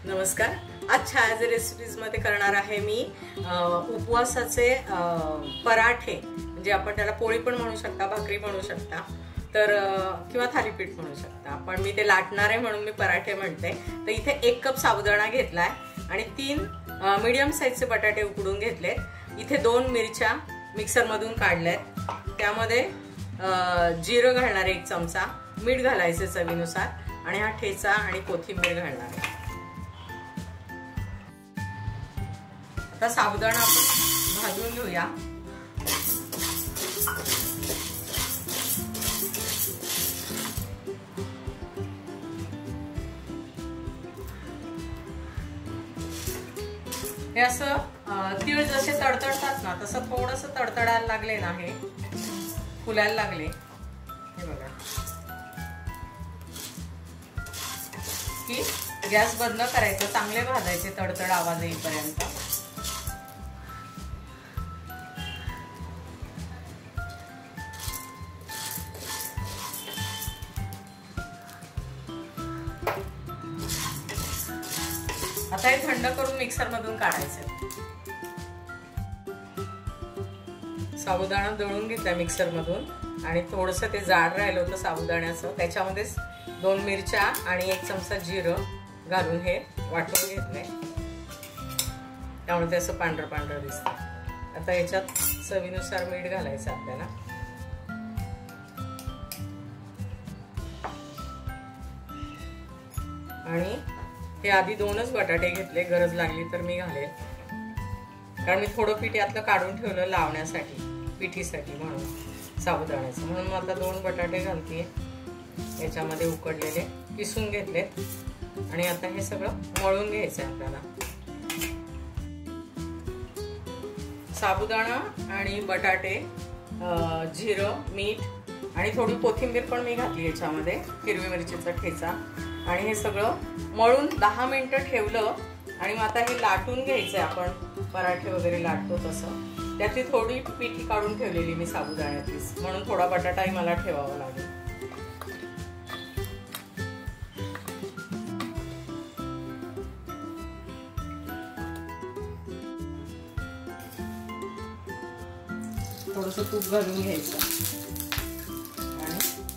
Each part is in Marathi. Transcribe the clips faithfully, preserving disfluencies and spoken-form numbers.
नमस्कार. आजच्या आज रेसिपीज मध्ये करणार आहे मी उपवासाचे पराठे, म्हणजे आपण त्याला पोळी पण म्हणू शकता, भाकरी म्हणू शकता, तर किंवा थालीपीठ म्हणू शकता. पण मी ते लाटणार आहे म्हणून मी पराठे म्हणते. तर इथे एक कप साबुदाणा घेतलाय आणि तीन मीडियम साईजचे बटाटे उकडून घेतले. इथे दोन मिरच्या मिक्सर मधून काढल्यात. त्यामध्ये जिरं घालणार एक चमचा, मीठ घालायचे चवीनुसार आणि हा ठेचा आणि कोथिंबीर घालणार आहे. आता साबुदाणा आपण भाजून घेऊया. हे असं तीळ जसे तडतडतात ना तसं थोडंसं तडतडायला लागले ना, हे फुलायला लागले. हे बघा की गॅस बंद करायचं, चांगले भाजायचे तडतड आवाज येईपर्यंत. आता हे थंड करून मिक्सर मधून काढायचे. साबुदाणा दळून घेतला मिक्सर मधून आणि थोडस ते जाड राहिलं होतं साबुदाण्याचं. त्याच्यामध्येच दोन मिरच्या आणि एक चमचा जिरं घालून हे वाटून घेतले. त्यामुळे ते असं पांढरं पांढरं दिसतं. आता याच्यात चवीनुसार मीठ घालायचं आपल्याला. आणि हे आधी दोनच बटाटे घेतले, गरज लागली तर मी घालेल, कारण मी थोडं पीठ यातलं काढून ठेवलं लावण्यासाठी, पिठीसाठी म्हणून साबुदाण्याचं. म्हणून आता दोन बटाटे घालते याच्यामध्ये उकडलेले, किसून घेतले. आणि आता हे सगळं मळून घ्यायचं आहे आपल्याला. साबुदाणा आणि बटाटे, जिरं, मीठ आणि थोडी कोथिंबीर पण मी घातली याच्यामध्ये, हिरवी मिरचीचा ठेचा. आणि हे सगळं मळून दहा मिनिटं ठेवलं. आणि मग आता हे लाटून घ्यायचंय, आपण पराठे वगैरे लाटतो तसं. त्यातली थोडी पिठी काढून ठेवलेली मी साबुदाण्याची, म्हणून थोडा बटाटाही मला ठेवावा लागेल. थोडंसं तूप घालून घ्यायचं आणि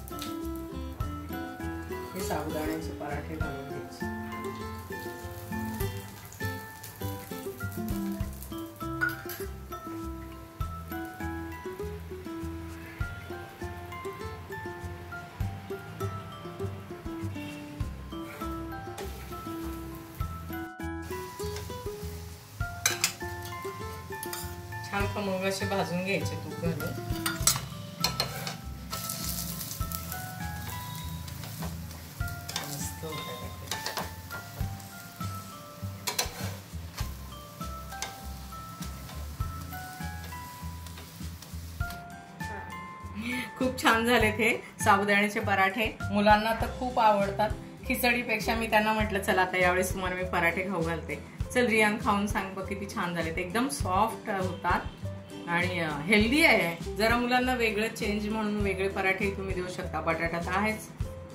हे साबुदाण्याचे पराठे घालून घ्यायचे. छान खमंग असे भाजून घ्यायचे तूप घालून. मस्त खूप छान झाले ते साबुदाण्याचे पराठे. मुलांना तर खूप आवडतात. खिचडीपेक्षा मी त्यांना म्हटलं चला आता यावेळेस तुम्हाला मी पराठे खाऊ घालते. चल रियान, खाऊन सांग बघ किती छान झाले ते. एकदम सॉफ्ट होतात आणि हेल्दी आहे. जरा मुलांना वेगळं चेंज म्हणून वेगळे पराठे तुम्ही देऊ शकता. बटाटा तर आहेच.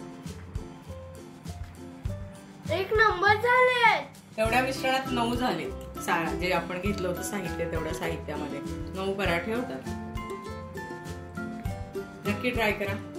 एक नंबर झाले. तेवढ्या मिश्रणात नऊ झाले. जे आपण घेतलं होतं साहित्य, तेवढ्या साहित्यामध्ये नऊ पराठे होतात. नक्की ट्राय करा.